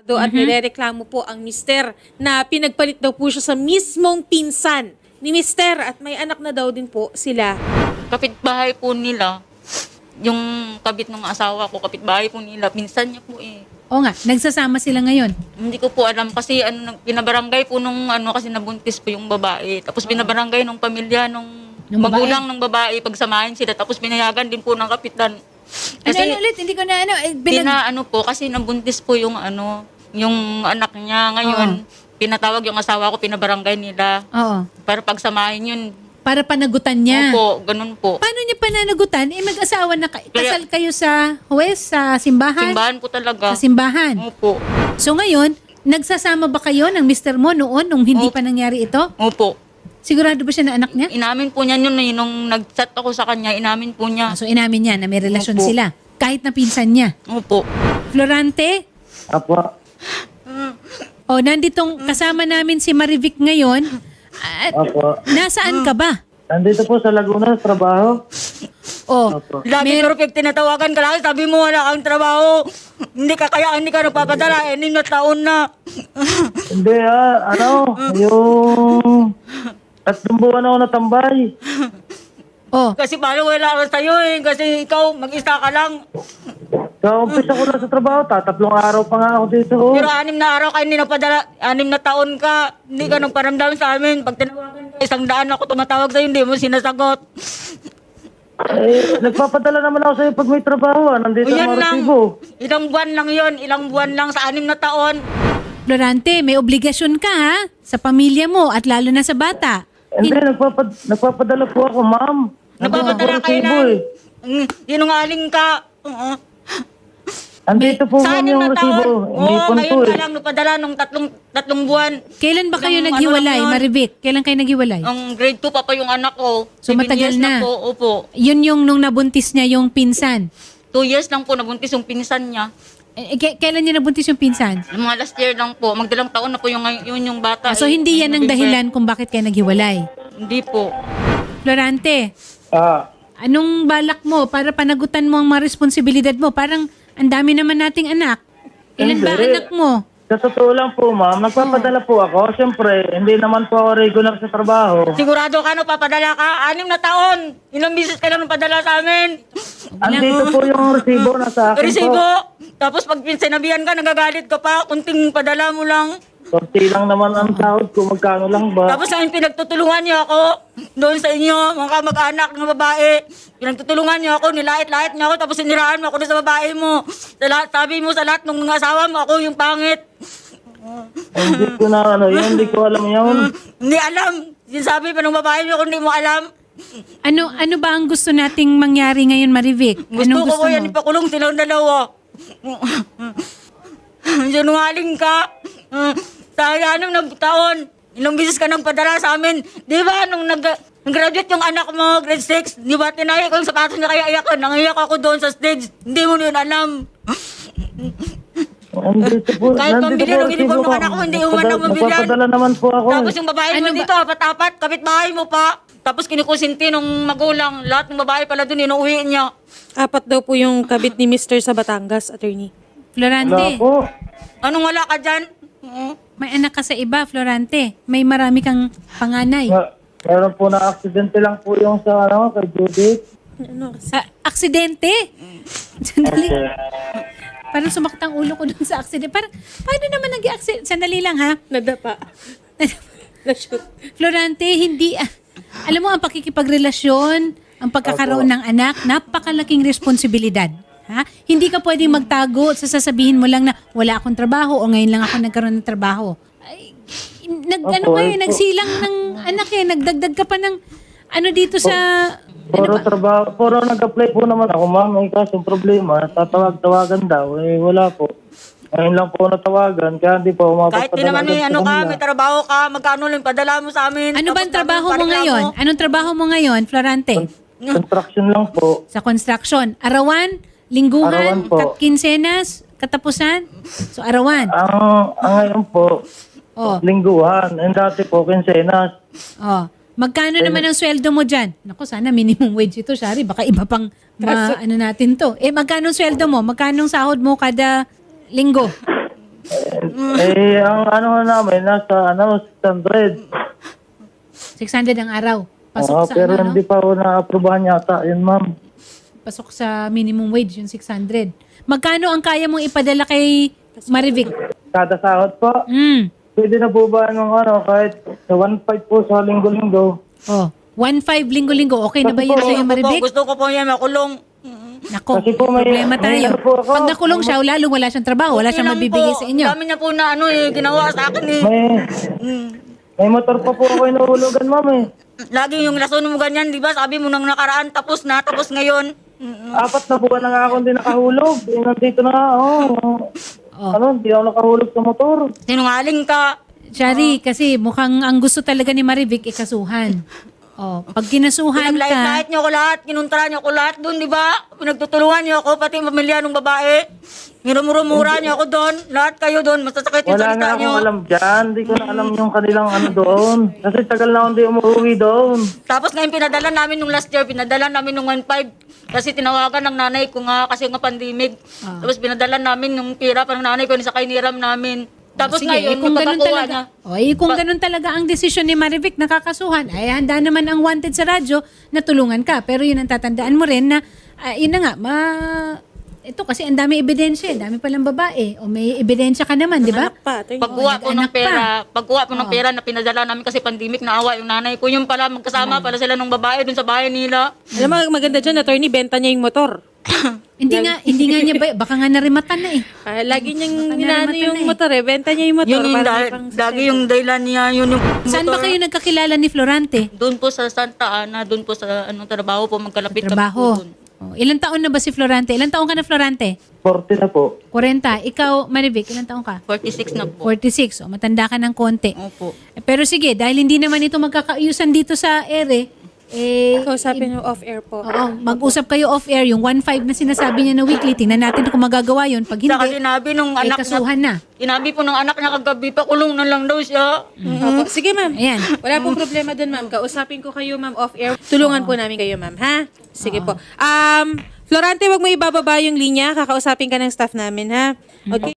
do at nirereklamo po ang mister na pinagpalit daw po siya sa mismong pinsan ni mister at may anak na daw din po sila. Kapitbahay po nila, yung kabit ng asawa ko, kapitbahay po nila, pinsan niya po eh. O nga, nagsasama sila ngayon. Hindi ko po alam kasi pinabarangay po nung kasi nabuntis po yung babae. Tapos pinabarangay nung pamilya nung magulang ng babae, pagsamahin sila. Tapos pinayagan din po ng kapitan. Kasi Ano ulit? Hindi ko na po kasi nabuntis po yung yung anak niya ngayon. Pinatawag yung asawa ko, pinabarangay nila. Oo. Para pagsamahin yun. Para panagutan niya. Opo, ganun po. Paano niya pananagutan? Mag-asawa na kasal kayo sa huwes, sa simbahan? Simbahan po talaga. Sa simbahan. Opo. So ngayon, nagsasama ba kayo ng mister mo noon nung hindi pa nangyari ito? Opo. Sigurado ba siya na anak niya? Inamin po niya yun nung nag-chat ako sa kanya, inamin po niya. So inamin niya na may relasyon Opo. sila. Kahit na pinsan niya. Opo. Florante? Apo. O, nanditong kasama namin si Marivic ngayon. At Opo. nasaan ka ba? Nandito po sa Laguna, sa trabaho. O, Opo. Lagi pero pag tinatawagan ka lang, sabi mo wala kang trabaho. Hindi ka nagpapadala, 6 na taon na. Hindi yung 3 buwan ako natambay. o, Kasi paano wala ka sa'yo eh, kasi ikaw mag-isa ka lang. Kaumpisa ko lang sa trabaho, 3 araw pa nga ako dito. Pero 6 na araw ka hindi napadala, 6 na taon ka, hindi ka nang paramdam sa amin. Pag tinawagan ka, 100 ako tumatawag sa'yo, hindi mo sinasagot. Nagpapadala naman ako sa'yo pag may trabaho. Nandito O yan ang lang, resibo. ilang buwan lang yun, ilang buwan lang sa 6 na taon. Florante, may obligasyon ka ha? Sa pamilya mo at lalo na sa bata. Hindi, nagpapadala po ako, ma'am. Napapadala kayo resibo lang. eh. Sinungaling ka. Andito po Sa ma'am 6 yung na taon. resibo. Hindi Oo, po ngayon po ka eh. lang napadala nung tatlong buwan. Kailan ba kayo Ilang naghiwalay, ano lang yun? Marivic? Kailan kayo naghiwalay? Ang grade 2 pa yung anak ko. So, 7 matagal years na. po, opo. Yun yung nung nabuntis niya yung pinsan. 2 years lang po nabuntis yung pinsan niya. Kailan niya nabuntis yung pinsan? Yung mga last year lang po. Magdalang taon na po yung bata. So hindi yan ang dahilan kung bakit kayo naghiwalay. Hindi po. Florante, Anong balak mo para panagutan mo ang mga responsibilidad mo? Parang ang dami naman nating anak. Ilan ba Hindi. anak mo? Sa totoo lang po, ma'am, nagpapadala po ako. Siyempre, hindi naman po ako regular sa trabaho. Sigurado ka no, papadala ka? 6 na taon. Ilang bisis ka lang padala sa amin. Andito po yung resibo na sa akin Resibo. po. Tapos pag sinabihan ka, nagagalit ka pa. Kunting padala mo lang. Sorti lang naman ang sahod ko. Magkano lang ba? Tapos ang pinagtutulungan niyo ako doon sa inyo, mga kamag-anak ng babae. Pinagtutulungan niyo ako, nilait-lait niyo ako, tapos siniraan mo ako doon sa babae mo. Sabi mo sa lahat ng mga asawa mo, ako yung pangit. Hindi ko na hindi ko alam yun. Hindi alam. Sinasabi pa ng babae mo kung hindi mo alam. Ano ba ang gusto nating mangyari ngayon, Marivic? Anong Gusto gusto ko yan, mo? ipakulong silang dalawa. Sinungaling ka. Sa 6 na taon, ilang bisis ka nang padala sa amin. Di ba, nung nag-graduate yung anak mo, grade 6, di ba, tinaya ko yung sapatos niya kaya iyak ka. Nangiyak ako doon sa stage. Hindi mo yun alam. Andito po. Kahit nandito pambili po ng uniform ng resibo, anak mo, hindi ma'am. mo man lang mabilhan. Nagpapadala naman po ako. Tapos yung babae mo Ano ba- dito, apat-apat, kapitbahay mo pa. Tapos kinikusinti nung magulang. Lahat ng babae pala doon, inuuwi niya. 4 daw po yung kabit ni mister sa Batangas, attorney. Wala Florante, po. Anong wala ka dyan? may anak ka sa iba, Florante. May marami kang panganay. Meron po na aksidente lang po yung sa kay Judith. Ano kasi? Aksidente? Sandali. Parang sumakit ang ulo ko dun sa aksidente. Paano naman nag-aksidente? Sandali lang ha. Nadapa. Na-shoot. Florante, hindi... alam mo, ang pakikipagrelasyon, ang pagkakaroon ng anak, napakalaking responsibilidad. Ha? Hindi ka pwedeng magtago at sasabihin mo lang na wala akong trabaho o ngayon lang ako nagkaroon ng trabaho. Ay, nagsilang ng anak eh. Nagdagdag ka pa ng dito sa... Puro nag-apply po naman ako, ma'am. May kasong problema. Tatawag-tawagan daw. Wala po. Ngayon lang po natawagan. Kaya hindi po ako Kahit di naman may trabaho ka, magkano lang padala mo sa amin. Ano ba ang Tapos trabaho mo pareklamo. ngayon? Anong trabaho mo ngayon, Florante? Construction lang po. Sa construction. Arawan? Lingguhan? Arawan po. Kinsenas? Katapusan? So, arawan. Ang ngayon po, Oh. lingguhan. And dati po, kinsenas. Oh. Magkano naman ang sweldo mo dyan? Naku, sana minimum wage ito, Shari. Baka iba pang natin to. Magkano ang sweldo mo? Magkano ang sahod mo kada linggo? ang ano namin, nasa 600. 600 ang araw. Pasok Oo, sa pero ano, hindi pa ako na-aprobahan yata. Yun, ma'am. Pasok sa minimum wage, yung 600. Magkano ang kaya mong ipadala kay Marivic? Kada sahod po. Pwede na po ba kahit sa 1.5 po sa linggo-linggo? Oh, 1.5 linggo-linggo. Okay na ba yun sa'yo, Marivic? Gusto ko po yan makulong. Nako, Kasi po may problema tayo. ano po ako. Pag nakulong siya, lalong wala siyang trabaho, wala siyang mabibigay sa inyo. Dami niya po na ginawa sa akin eh. May motor pa po ako inuhulugan, ma'am eh. Lagi yung lason mo ganyan, di ba? Sabi mo nang nakaraan, tapos ngayon. 4 na buwan na nga ako hindi nakahulog. Nandito na nga, hindi ako nakahulog sa motor. Sinungaling ka. Shari, kasi mukhang ang gusto talaga ni Marivic ikasuhan. Oh, pag kinasuhan ka, Pinaglait-lait niyo ko lahat, kinuntra niyo ko lahat doon, di ba? Pinagtutulungan niyo ako, pati yung pamilya ng babae. Minumura-mura niyo ako doon. Lahat kayo doon, masasakit yung Wala nga salita niyo. akong alam dyan. Hindi ko na alam yung kanilang doon. Kasi tagal na akong hindi umuwi doon. Tapos ngayon pinadala namin nung last year, pinadala namin nung 1.5. Kasi tinawagan ng nanay ko nga, kasi nga pandemic. Tapos pinadala namin nung pira pa ng nanay ko, nisakay niram namin. Tapos sige, ngayon, kung ganun magpapakuha talaga, na. kung ganun talaga ang desisyon ni Marivic nakakasuhan, ay handa naman ang wanted sa radyo na tulungan ka. Pero yun ang tatandaan mo rin na, yun na nga, ito kasi ang dami ebidensya, dami palang babae. O may ebidensya ka naman, di ba? Anak pa, attorney. Pagkuha po ng nag-anak pa. pera na pinadala namin kasi pandemic, naawa yung nanay ko. Yung pala, magkasama pala sila ng babae dun sa bahay nila. Alam mo, maganda dyan, attorney, benta niya yung motor. Hindi nga niya ba, baka nga narimatan na eh. Lagi niyang Baka inaano narimatan yung na eh. motor benta niya yung motor. Yun yung para dahil, may pang lagi yung dahilan niya, yun yung Saan ba kayo nagkakilala ni Florante? Doon po sa Santa Ana, doon po sa trabaho po, magkalapit kami po Trabaho. doon. Oh, ilang taon na ba si Florante? Ilang taon ka na, Florante? 40 na po. 40. Ikaw, Marivic, ilang taon ka? 46 na po. 46. O, matanda ka ng konti. Opo. Pero sige, dahil hindi naman ito magkakaayusan dito sa ere, Kausapin mo off-air po. oo, mag-usap kayo off-air, yung 1.5 na sinasabi niya na weekly, tingnan natin kung magagawa yun. Pag Saka hindi, sinabi nung ay anak kasuhan na. Sinabi po ng anak niya kagabi pa, kulong na lang daw siya. Opo. Sige, ma'am. Ayan. Wala pong problema dun, ma'am. Kausapin ko kayo, ma'am, off-air. Tulungan po namin kayo, ma'am, ha? Sige po. Florante, wag mo ibababa yung linya. Kakausapin ka ng staff namin, ha? Okay.